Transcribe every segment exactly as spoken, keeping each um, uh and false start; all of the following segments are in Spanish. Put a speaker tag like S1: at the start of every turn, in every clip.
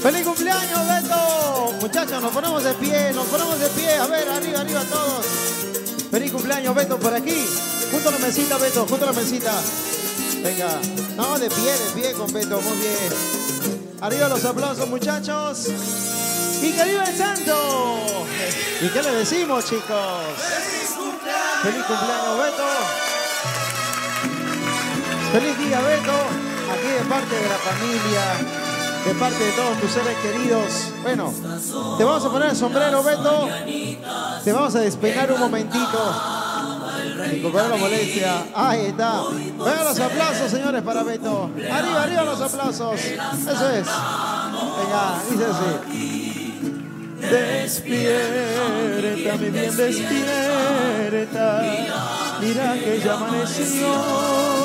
S1: ¡Feliz cumpleaños, Beto! Muchachos, nos ponemos de pie, nos ponemos de pie. A ver, arriba, arriba todos. ¡Feliz cumpleaños, Beto, por aquí! Junto a la mesita, Beto, junto a la mesita. Venga. No, de pie, de pie con Beto, muy bien. Arriba los aplausos, muchachos. ¡Y que viva el santo! ¿Y qué le decimos, chicos? ¡Feliz cumpleaños! ¡Feliz cumpleaños, Beto! ¡Feliz día, Beto! Aquí de parte de la familia, de parte de todos tus seres queridos. Bueno, te vamos a poner el sombrero, Beto. Te vamos a despeinar un momentito. Recuperar la molestia. Ahí está. Vengan los aplausos, señores, para Beto. Arriba, arriba los aplausos. Eso es. Venga, dice así. Despierta, mi bien, despierta. Mira que ya amaneció.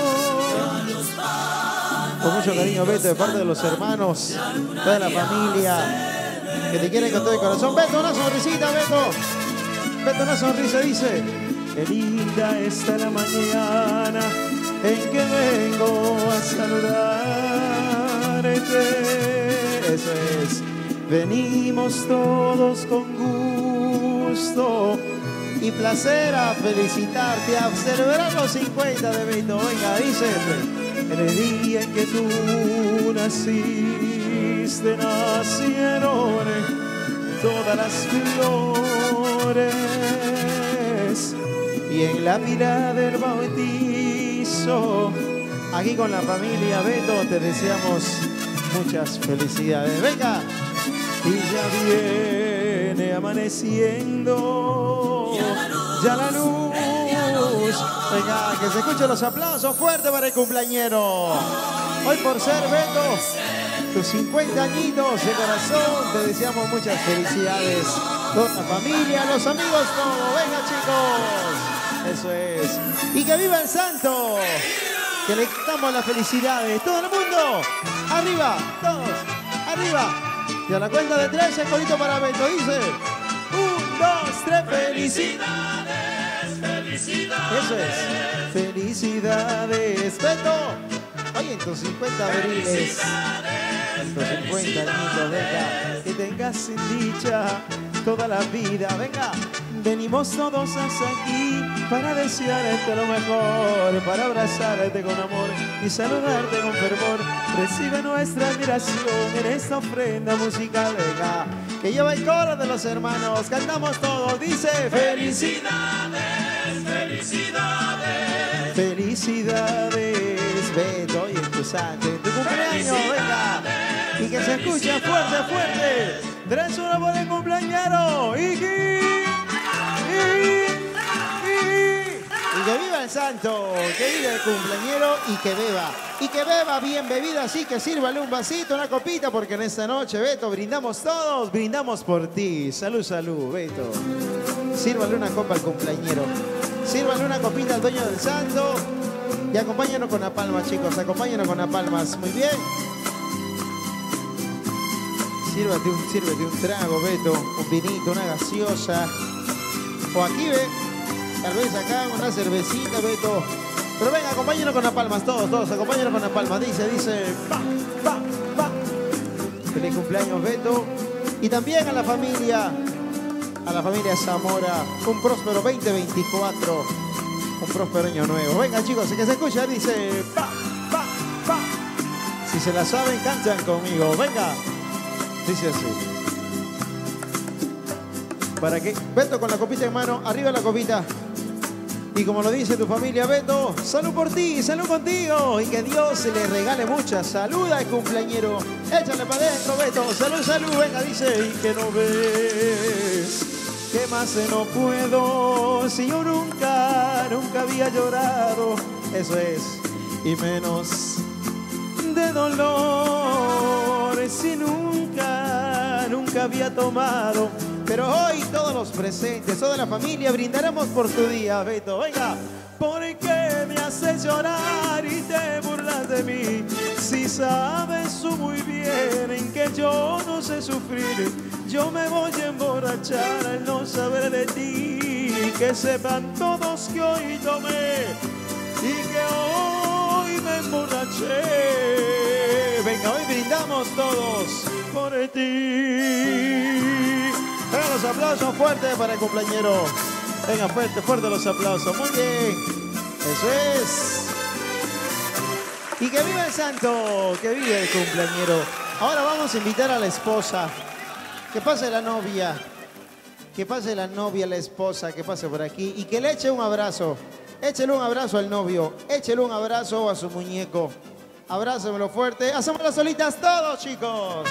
S1: Con mucho cariño, Beto, de parte de los hermanos, toda la familia, que te quieren con todo el corazón. Beto, una sonrisita, Beto. Beto, una sonrisa, dice. Qué linda está la mañana en que vengo a saludarte. Eso es. Venimos todos con gusto y placer a felicitarte, a celebrar los cincuenta de Beto. Venga, dice. En el día en que tú naciste, nacieron todas las flores. Y en la pila del bautizo, aquí con la familia Beto, te deseamos muchas felicidades. Venga. Y ya viene amaneciendo, ya la luz. Venga, que se escuchen los aplausos fuertes para el cumpleañero. Hoy por ser, Beto, tus cincuenta añitos de corazón, te deseamos muchas felicidades. Toda la familia, los amigos, todo. Venga, chicos. Eso es. Y que viva el santo. Que le damos las felicidades. Todo el mundo. Arriba, todos. Arriba. Y a la cuenta de tres, el codito para Beto. Dice. Un, dos, tres. Felicidades. Felicidades. Eso es. Felicidades, Beto. Oye, en tus cincuenta abriles, en tus cincuenta añitos, venga, que tengas sin dicha toda la vida. Venga, venimos todos hasta aquí para desearte lo mejor, para abrazarte con amor y saludarte con fervor. Recibe nuestra admiración en esta ofrenda musical, venga, que lleva el coro de los hermanos. Cantamos todos, dice. Felicidades, felicidades, felicidades, Beto, y en tu santo, en tu cumpleaños, venga, y que se escuche fuerte, fuerte. Tres uno por el cumpleañero. Y, y, y, y, y que viva el santo, que viva el cumpleañero y que beba. Y que beba bien bebida, así que sírvale un vasito, una copita, porque en esta noche, Beto, brindamos todos, brindamos por ti. Salud, salud, Beto. Sírvale una copa al cumpleañero. Sírvale una copita al dueño del santo. Y acompáñanos con la palma, chicos. Acompáñanos con las palmas. Muy bien. Sírvate un, sírvete un trago, Beto. Un vinito, una gaseosa. O aquí, ve. Tal vez acá una cervecita, Beto. Pero venga, acompáñanos con las palmas. Todos, todos. Acompáñanos con las palmas. Dice, dice. Pa, pa, pa. Feliz cumpleaños, Beto. Y también a la familia. A la familia Zamora. Un próspero veinte veinticuatro. Un próspero año nuevo. Venga, chicos, que se escucha, dice. Pa, pa, pa. Si se la saben, cantan conmigo. Venga. Dice así. ¿Para qué? Beto, con la copita en mano. Arriba la copita. Y como lo dice tu familia, Beto, salud por ti, salud contigo. Y que Dios se le regale mucha salud al cumpleañero. Échale para adentro, Beto. Salud, salud. Venga, dice. Y que no ves. ¿Qué más no puedo? Si yo nunca, nunca había llorado. Eso es. Y menos de dolor. Si nunca, nunca había tomado. Pero hoy todos los presentes, toda la familia, brindaremos por tu día, Beto. Venga. Porque me haces llorar y te burlas de mí. Si sabes tú muy bien en que yo no sé sufrir. Yo me voy a emborrachar al no saber de ti. Que sepan todos que hoy tomé y que hoy me emborraché. Venga, hoy brindamos todos por ti. Venga, los aplausos fuertes para el cumpleañero. Venga, fuerte, fuerte los aplausos. Muy bien. Eso es. Y que viva el santo, que viva el cumpleañero. Ahora vamos a invitar a la esposa. Que pase la novia. Que pase la novia, la esposa, que pase por aquí. Y que le eche un abrazo. Échele un abrazo al novio. Échele un abrazo a su muñeco. Abrácenmelo fuerte. Hacemos las solitas todos, chicos.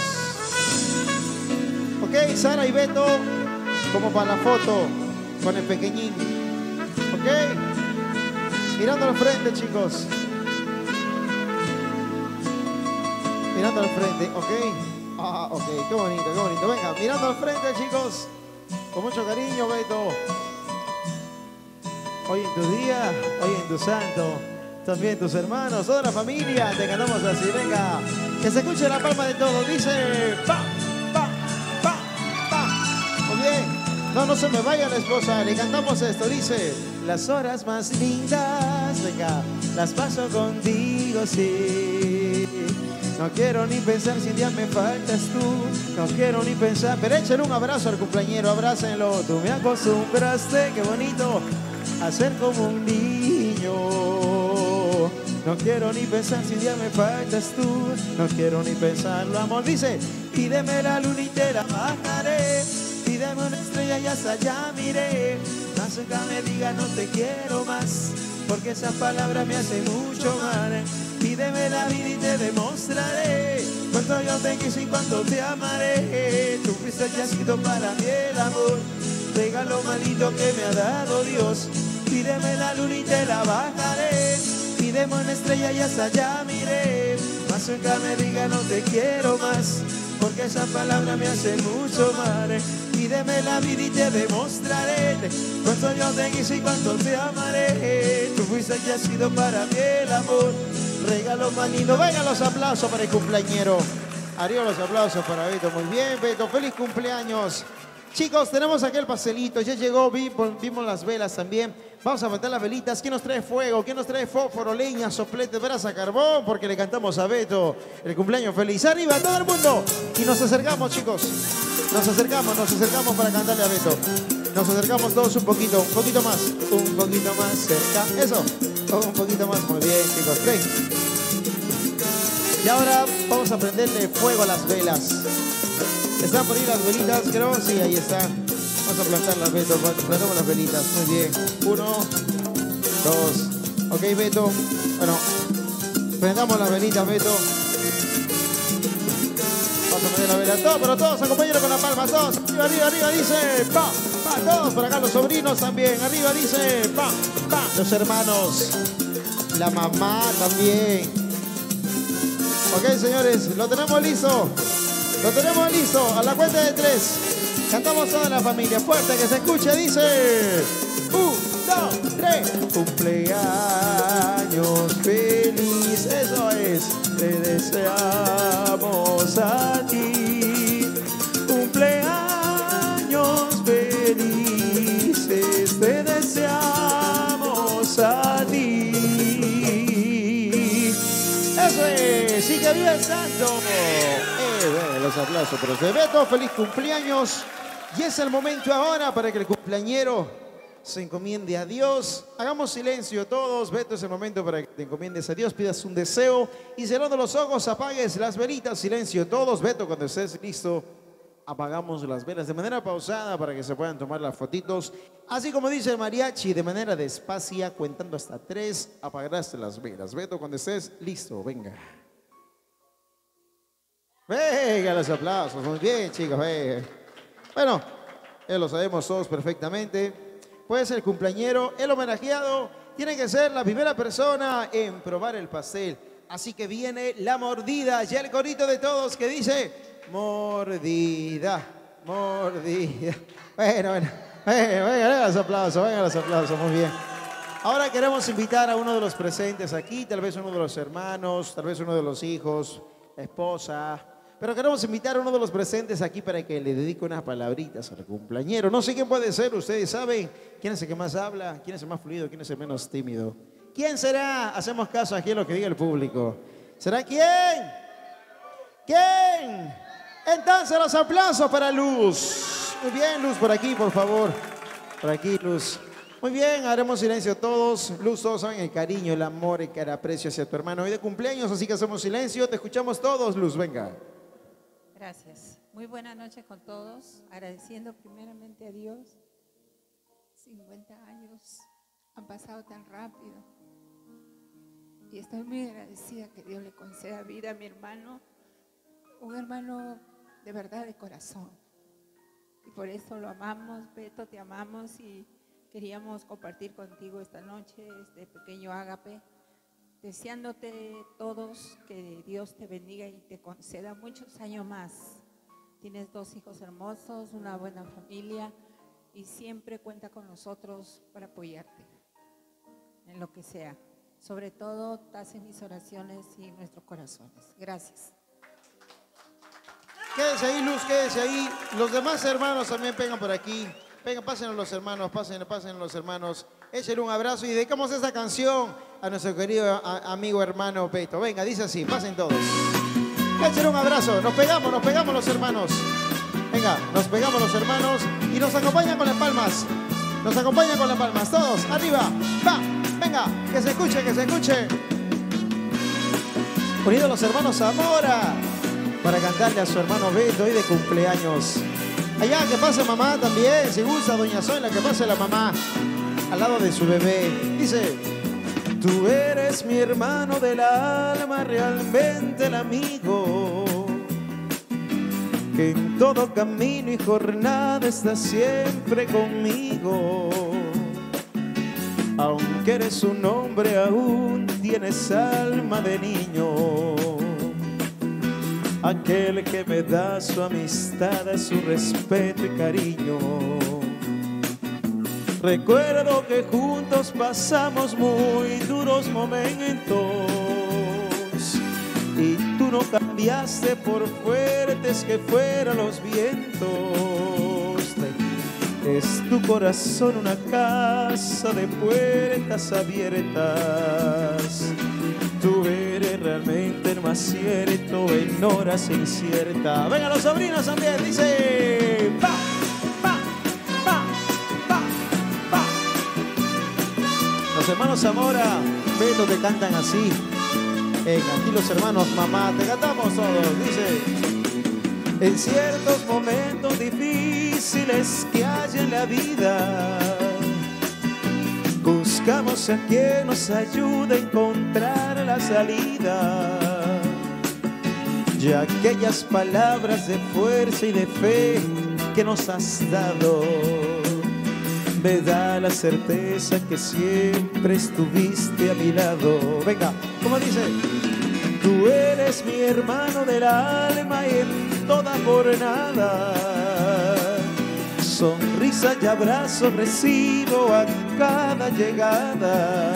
S1: Ok, Sara y Beto, como para la foto con el pequeñín. Ok. Mirando al frente, chicos. Mirando al frente, ok. Ah, ok, qué bonito, qué bonito. Venga, mirando al frente, chicos. Con mucho cariño, Beto. Hoy en tu día, hoy en tu santo, también tus hermanos, toda la familia, te cantamos así, venga. Que se escuche la palma de todos, dice pa, pa, pa, pa. Muy bien. No, no se me vaya la esposa, le cantamos esto, dice. Las horas más lindas, venga, las paso contigo, sí. No quiero ni pensar si un día me faltas tú. No quiero ni pensar. Pero échale un abrazo al cumpleañero, abrácenlo. Tú me acostumbraste, qué bonito, a ser como un niño. No quiero ni pensar si un día me faltas tú. No quiero ni pensarlo, amor. Dice, pídeme la luna y te la bajaré. Pídeme una estrella y hasta allá miré. Más nunca me diga no te quiero más, porque esa palabra me hace mucho mal. Pídeme la vida y te demostraré cuánto yo te quise y cuánto te amaré. Tú fuiste y has sido para mí el amor, regalo malito que me ha dado Dios. Pídeme la luna y te la bajaré. Pídeme una estrella y hasta allá miré. Más nunca me diga no te quiero más, porque esa palabra me hace mucho mal. Pídeme la vida y te demostraré cuánto yo te quise y cuánto te amaré. Tú fuiste y has sido para mí el amor, regalo más lindo. Venga los aplausos para el cumpleañero. Arriba los aplausos para Beto. Muy bien, Beto. Feliz cumpleaños. Chicos, tenemos aquí el pastelito. Ya llegó, vimos las velas también. Vamos a meter las velitas. ¿Quién nos trae fuego? ¿Quién nos trae fósforo, leña, soplete, brasa, carbón? Porque le cantamos a Beto el cumpleaños feliz. Arriba, todo el mundo. Y nos acercamos, chicos. Nos acercamos, nos acercamos para cantarle a Beto. Nos acercamos todos un poquito, un poquito más. Un poquito más cerca. Eso. Un poquito más. Muy bien, chicos. Ven. Y ahora vamos a prenderle fuego a las velas. ¿Están por ahí las velitas, creo? Sí, ahí está. Vamos a plantarlas, Beto. Plantamos las velitas. Muy bien. Uno, dos. Ok, Beto. Bueno, prendamos las velitas, Beto. Vamos a poner la vela. Todos, pero todos, acompáñenlo con la palma. Todos. Arriba, arriba, arriba. Dice pa, pa. Todos por acá, los sobrinos también. Arriba dice pa, pa. Los hermanos. La mamá también. Ok, señores. Lo tenemos listo. Lo tenemos listo, a la cuenta de tres. Cantamos toda la familia, fuerte que se escuche, dice un, dos, tres. Cumpleaños feliz, eso es, te deseamos a ti. Cumpleaños felices, te deseamos a ti. Eso es, y que viva el santo. Eh, los aplausos para usted. Beto, feliz cumpleaños. Y es el momento ahora para que el cumpleañero se encomiende a Dios. Hagamos silencio todos. Beto, es el momento para que te encomiendes a Dios, pidas un deseo y cerrando los ojos apagues las velitas. Silencio todos. Beto, cuando estés listo, apagamos las velas de manera pausada para que se puedan tomar las fotitos. Así como dice el mariachi, de manera despacia, contando hasta tres, apagarás las velas. Beto, cuando estés listo, venga. Venga, los aplausos. Muy bien, chicos. Venga. Bueno, ya lo sabemos todos perfectamente. Puede ser el cumpleañero, el homenajeado. Tiene que ser la primera persona en probar el pastel. Así que viene la mordida. Ya el corito de todos que dice mordida, mordida. Bueno, bueno. Venga, venga, venga los aplausos, venga los aplausos. Muy bien. Ahora queremos invitar a uno de los presentes aquí. Tal vez uno de los hermanos, tal vez uno de los hijos, la esposa. Pero queremos invitar a uno de los presentes aquí para que le dedique unas palabritas al cumpleañero. No sé quién puede ser, ustedes saben quién es el que más habla, quién es el más fluido, quién es el menos tímido. ¿Quién será? Hacemos caso aquí a lo que diga el público. ¿Será quién? ¿Quién? Entonces los aplausos para Luz. Muy bien, Luz, por aquí, por favor. Por aquí, Luz. Muy bien, haremos silencio todos. Luz, todos saben el cariño, el amor, el el aprecio hacia tu hermano. Hoy de cumpleaños, así que hacemos silencio. Te escuchamos todos, Luz, venga.
S2: Gracias. Muy buena noche con todos. Agradeciendo primeramente a Dios. cincuenta años han pasado tan rápido. Y estoy muy agradecida que Dios le conceda vida a mi hermano. Un hermano de verdad, de corazón. Y por eso lo amamos, Beto, te amamos y queríamos compartir contigo esta noche este pequeño ágape, deseándote todos que Dios te bendiga y te conceda muchos años más. Tienes dos hijos hermosos, una buena familia y siempre cuenta con nosotros para apoyarte en lo que sea. Sobre todo, estás en mis oraciones y en nuestros corazones. Gracias.
S1: Quédese ahí, Luz, quédese ahí. Los demás hermanos también vengan por aquí. Vengan, pásenlo los hermanos, pásenlo, pásenlo los hermanos. Échenle un abrazo y dedicamos esta canción a nuestro querido a, amigo hermano Beto. Venga, dice así, pasen todos. Échenle un abrazo, nos pegamos, nos pegamos los hermanos. Venga, nos pegamos los hermanos y nos acompañan con las palmas. Nos acompañan con las palmas, todos, arriba, va, venga, que se escuche, que se escuche. Unidos los hermanos Zamora para cantarle a su hermano Beto hoy de cumpleaños. Allá, que pase mamá también, si gusta, doña Zoila, que pase la mamá al lado de su bebé. Dice: tú eres mi hermano del alma, realmente el amigo, que en todo camino y jornada está siempre conmigo. Aunque eres un hombre, aún tienes alma de niño. Aquel que me da su amistad, su respeto y cariño. Recuerdo que juntos pasamos muy duros momentos y tú no cambiaste por fuertes que fueran los vientos. Es tu corazón una casa de puertas abiertas. Tú eres realmente el más cierto en horas inciertas. Venga los sobrinos también, dice: pa, pa, pa, pa, pa. Los hermanos Zamora, Beto, te cantan así. Venga, aquí los hermanos mamá, te cantamos todos. Dice: en ciertos momentos difíciles que hay en la vida, buscamos a quien nos ayude a encontrar la salida. Y aquellas palabras de fuerza y de fe que nos has dado me da la certeza que siempre estuviste a mi lado. Venga, ¿cómo dice? Tú eres mi hermano del alma y en toda jornada sonrisa y abrazo recibo a cada llegada.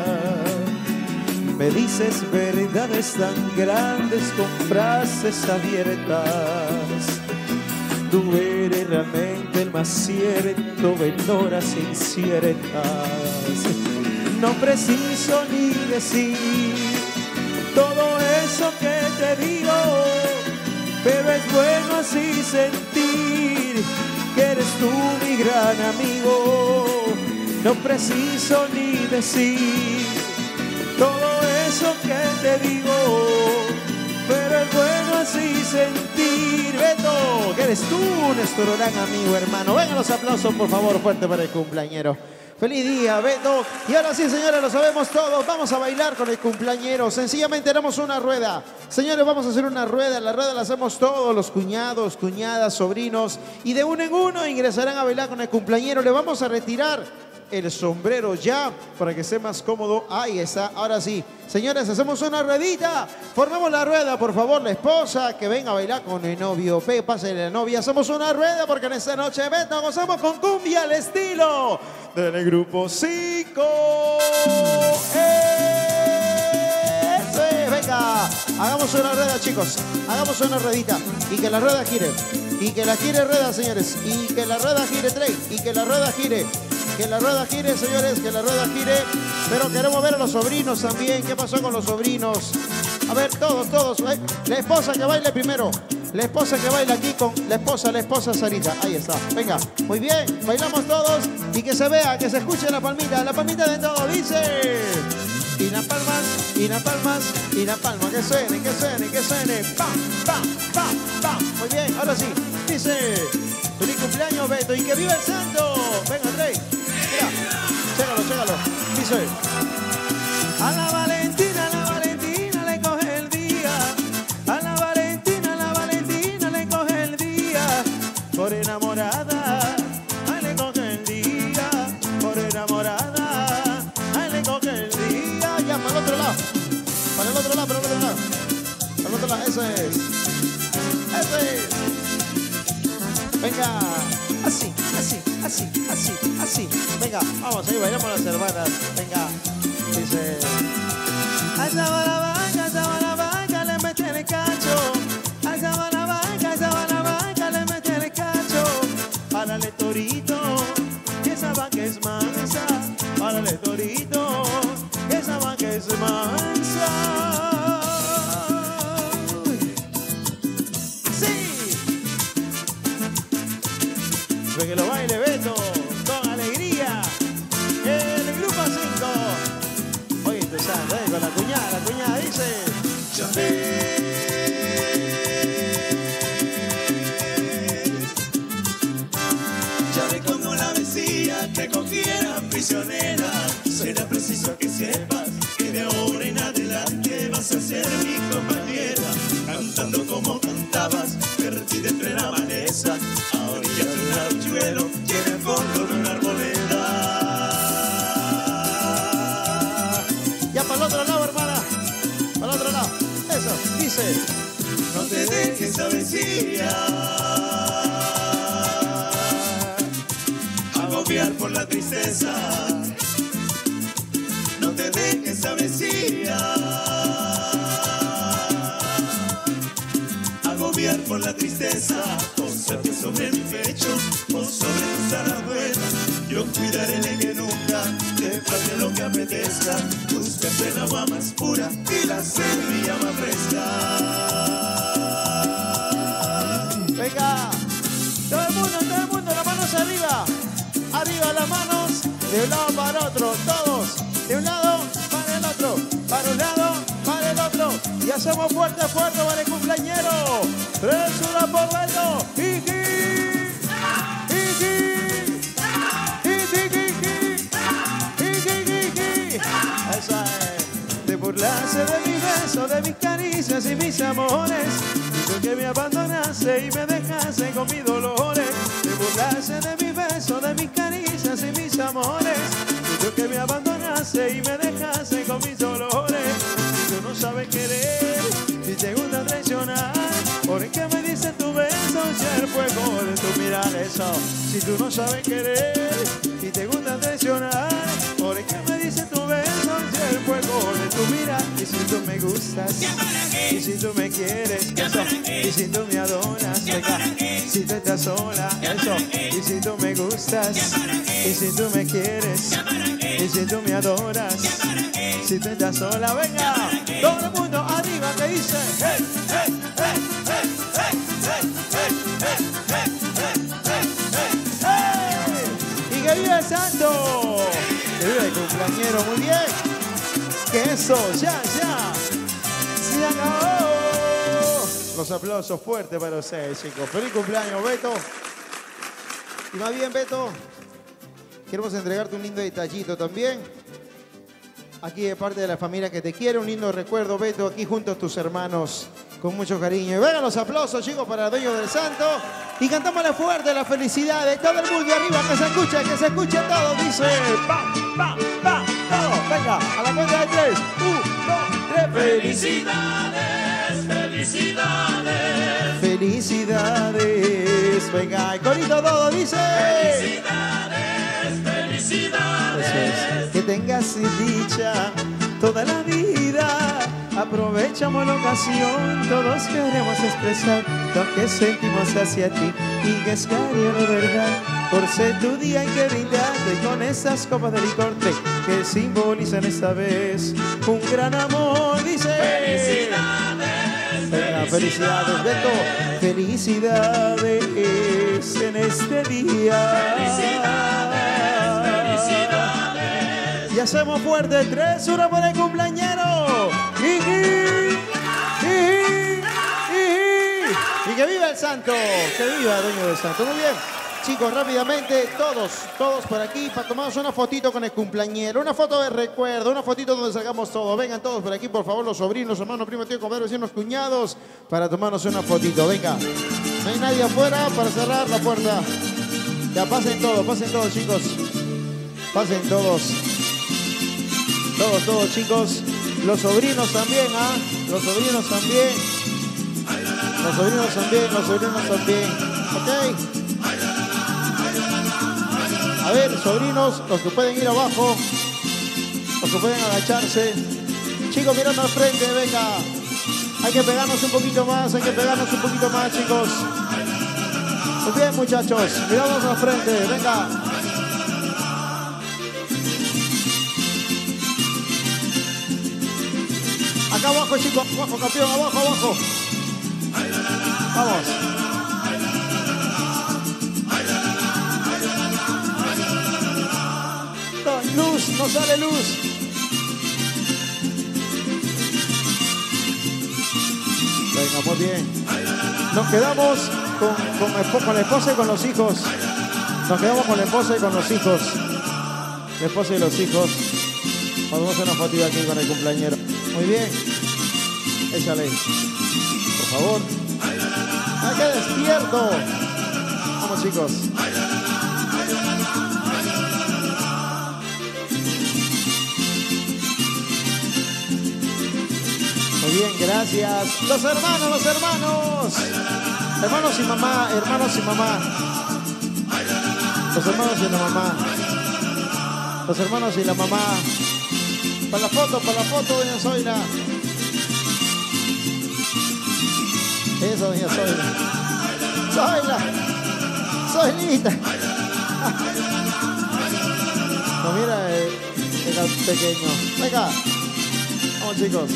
S1: Me dices verdades tan grandes con frases abiertas. Tú eres realmente el más cierto en horas inciertas. No preciso ni decir todo eso que te digo, pero es bueno así sentir que eres tú mi gran amigo. No preciso ni decir todo eso que te digo, pero es bueno así sentir, Beto, que eres tú nuestro gran amigo, hermano. Vengan los aplausos, por favor, fuerte para el cumpleañero. Feliz día, Beto. Y ahora sí, señores, lo sabemos todos. Vamos a bailar con el cumpleañero. Sencillamente haremos una rueda. Señores, vamos a hacer una rueda. La rueda la hacemos todos, los cuñados, cuñadas, sobrinos. Y de uno en uno ingresarán a bailar con el cumpleañero. Le vamos a retirar el sombrero ya para que esté más cómodo. Ahí está. Ahora sí. Señores, hacemos una ruedita. Formemos la rueda, por favor. La esposa que venga a bailar con el novio. Pe, pase la novia. Hacemos una rueda porque en esta noche, Beto, gozamos con cumbia al estilo del grupo cinco. Eso es, venga. Hagamos una rueda, chicos. Hagamos una ruedita. Y que la rueda gire. Y que la gire rueda, señores. Y que la rueda gire, Trey. Y que la rueda gire. Que la rueda gire, señores, que la rueda gire. Pero queremos ver a los sobrinos también. ¿Qué pasó con los sobrinos? A ver, todos, todos. La esposa que baile primero. La esposa que baila aquí con la esposa, la esposa Sarita. Ahí está. Venga, muy bien. Bailamos todos y que se vea, que se escuche la palmita. La palmita de todo. Dice. Y las palmas, y las palmas, y las palmas. Que suene, que suene, que suene. Pam, pam, pam, pam. Muy bien, ahora sí. Dice. Feliz cumpleaños, Beto. Y que viva el santo. Venga, André. Mira. Chégalo, chégalo. Dice. A la Valentina, a la Valentina le coge el día. A la Valentina, a la Valentina le coge el día. Por enamorada, ay le coge el día. Por enamorada, ay le coge el día. Ya, para el otro lado. Para el otro lado, para el otro lado. Para el otro lado, eso es. Eso es. Venga. Así, así, así, así, así. Venga, vamos ahí, bailamos las hermanas. Venga. Dice. A esa balabaca, a esa balabaca le mete el cacho. A esa balabaca, a esa balabaca le mete el cacho. Párale torito, que esa vaca es mansa. Párale torito, que esa vaca es mansa. Sí. Ve que lo baile Beto con alegría. El grupo cinco. Oye, empezando, eh, con la cuñada, la cuñada dice. Ya ves,
S3: ya ves como la decía, te cogiera prisionera. Será preciso que sepas que de ahora en adelante vas a ser mi compañera. Cantando como cantabas, perdida entre la maleza, a orillas de un arroyuelo y en el fondo de una arboleda.
S1: Ya para el otro lado, hermana. Para el otro lado. Eso, dice.
S3: No te dejes avecillar, agobiar por la tristeza. No te dejes avecillar, agobiar por la tristeza. Posate sobre mi pecho o sobre tu zarabuela. Yo cuidaré de que nunca te falte lo que apetezca. Buscate el agua más pura y la semilla más fresca.
S1: Venga. Todo el mundo, todo el mundo, las manos arriba. Arriba las manos. De un lado para otro. Todos. De un lado para el otro. Para un lado, para el otro. Y hacemos fuerte, fuerte para el cumpleañero. Tres, una por Beto. Iji. Iji. Esa es. Te burlaste de mis besos, de mis caricias y mis amores. Y tú que me abandonaste y me dejaste con mis dolores. Te burlaste de mis besos, de mis caricias y mis amores. Y tú que me abandonaste y me dejaste con mis dolores. Y tú no sabes querer y te gusta traicionar. ¿Por qué me dices tu beso si el fuego de tu mirar eso? Si tú no sabes querer y te gusta traicionar. ¿Por qué me dices tu beso si el fuego de tu mirar? Y si tú me gustas, y si tú me quieres, eso. Y si tú me adoras, venga. Si tú estás sola, eso. Y si tú me gustas, y si tú me quieres, y si tú me adoras, si tú estás sola, venga. Todo el mundo arriba que dice, hey, hey, hey, hey, hey, hey, hey, hey, hey, hey, hey. Y que viva el santo. Que viva el cumpleañero, muy bien. Que eso, ya, ya. Se acabó. Los aplausos fuertes para ustedes, chicos. Feliz cumpleaños, Beto. Y más bien, Beto, queremos entregarte un lindo detallito también. Aquí de parte de la familia que te quiere, un lindo recuerdo, Beto, aquí junto a tus hermanos, con mucho cariño. Y vengan los aplausos, chicos, para el dueño del santo. Y cantámosle fuerte la felicidad de todo el mundo arriba, que se escuche, que se escuche todo. Dice, pa, pa, pa, todo. Venga, a la cuenta de tres. Un, dos, tres.
S3: Felicidades, felicidades.
S1: Felicidades. Venga, el corito todo dice.
S3: Felicidades, felicidades.
S1: Eso es. Que tengas dicha toda la vida. Aprovechamos la ocasión, todos queremos expresar lo que sentimos hacia ti y que es cariño de verdad. Por ser tu día hay que brindarte con esas copas de licor que simbolizan esta vez un gran amor. Dice
S3: felicidades,
S1: Venga, felicidades, Beto. Felicidades en este día. Y hacemos fuerte. Tres, uno por el cumpleañero. ¡Iji! ¡Iji! ¡Iji! Y que viva el santo. Que viva el dueño del santo. Muy bien. Chicos, rápidamente, todos, todos por aquí para tomarnos una fotito con el cumpleañero, una foto de recuerdo, una fotito donde sacamos todo. Vengan todos por aquí, por favor, los sobrinos, hermanos, primos, tíos, compadres, vecinos, cuñados, para tomarnos una fotito. Venga, no hay nadie afuera para cerrar la puerta. Ya pasen todos, pasen todos, chicos. Pasen todos. Todos, todos, chicos. Los sobrinos también, ¿ah? Los sobrinos también. Los sobrinos también, los sobrinos también. ¿Ok? A ver, sobrinos, los que pueden ir abajo, los que pueden agacharse. Chicos, mirando al frente, venga. Hay que pegarnos un poquito más, hay que pegarnos un poquito más, chicos. Muy bien, muchachos, miramos al frente, venga. Acá abajo, chicos, abajo, campeón, abajo, abajo. Vamos. Luz, no sale luz. Venga, muy bien. Nos quedamos con, con, con la esposa y con los hijos. Nos quedamos con la esposa y con los hijos. La esposa y los hijos. Vamos a hacer una fotito aquí con el cumpleañero. Muy bien. Échale. Por favor. ¡Ay, qué despierto! Vamos, chicos. Muy bien, gracias. Los hermanos, los hermanos. Hermanos y mamá, hermanos y mamá. Los hermanos y la mamá. Los hermanos y la mamá. Para la foto, para la foto, doña Zoila. Eso, doña Zoila. Zoila. Zoilita. No, mira el, el pequeño. Venga. Vamos, chicos.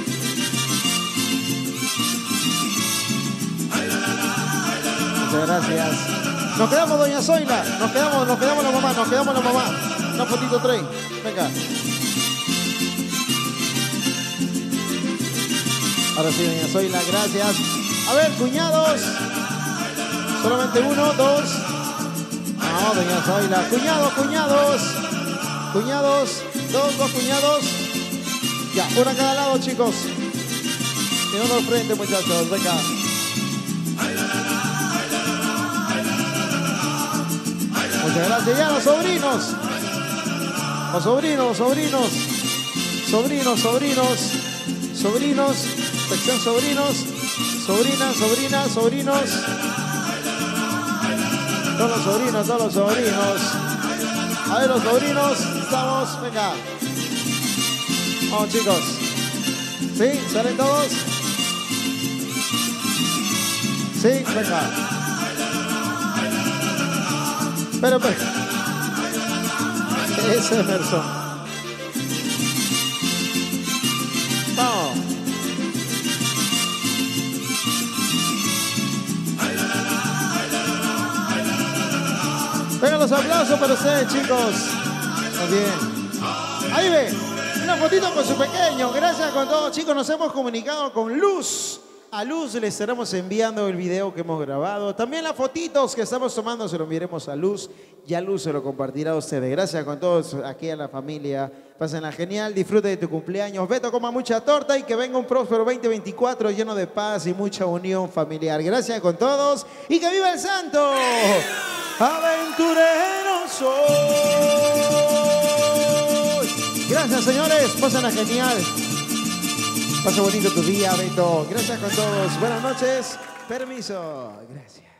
S1: Muchas gracias. Nos quedamos, doña Zoila. Nos quedamos, nos quedamos la mamá, nos quedamos la mamá. Una fotito tres. Venga. Ahora sí, doña Zoila, gracias. A ver, cuñados. Solamente uno, dos. No, doña Zoila. Cuñados, cuñados. Cuñados. Dos, dos cuñados. Ya, uno a cada lado, chicos. Y uno al frente, muchachos. Venga. Muchas gracias. Ya los sobrinos. Los sobrinos, los sobrinos. Sobrinos, sobrinos. Sobrinos. Sección sobrinos. Sobrinas, sobrinas, sobrinos. Todos los sobrinos, todos los sobrinos. A ver, los sobrinos. Estamos. Venga. Vamos, chicos. ¿Sí? ¿Salen todos? Sí, venga. Pero, pero. Es Emerson. Vamos. Vengan los aplausos para ustedes, chicos. Muy bien. Ahí ve. Una fotito con su pequeño. Gracias con todos, chicos. Nos hemos comunicado con Luz. A Luz le estaremos enviando el video que hemos grabado. También las fotitos que estamos tomando se lo enviaremos a Luz. Ya Luz se lo compartirá a ustedes. Gracias con todos aquí a la familia. Pásenla genial. Disfrute de tu cumpleaños. Beto, coma mucha torta y que venga un próspero veinte veinticuatro lleno de paz y mucha unión familiar. Gracias con todos y que viva el santo. Aventurero soy. Gracias, señores. Pásenla genial. Pasa bonito tu día, Beto. Gracias con todos. Buenas noches. Permiso. Gracias.